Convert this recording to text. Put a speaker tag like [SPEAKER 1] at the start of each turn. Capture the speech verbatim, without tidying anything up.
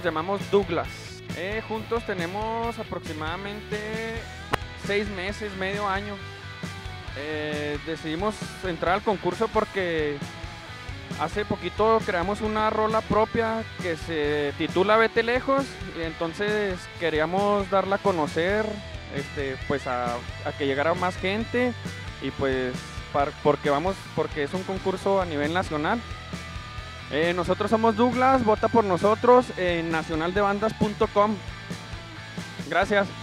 [SPEAKER 1] nos llamamos Douglas. Eh, juntos tenemos aproximadamente seis meses, medio año. Eh, decidimos entrar al concurso porque hace poquito creamos una rola propia que se titula Vete Lejos, y entonces queríamos darla a conocer, este, pues a, a que llegara más gente, y pues par, porque vamos, porque es un concurso a nivel nacional. Eh, nosotros somos Douglas, vota por nosotros en nacional de bandas punto com. Gracias.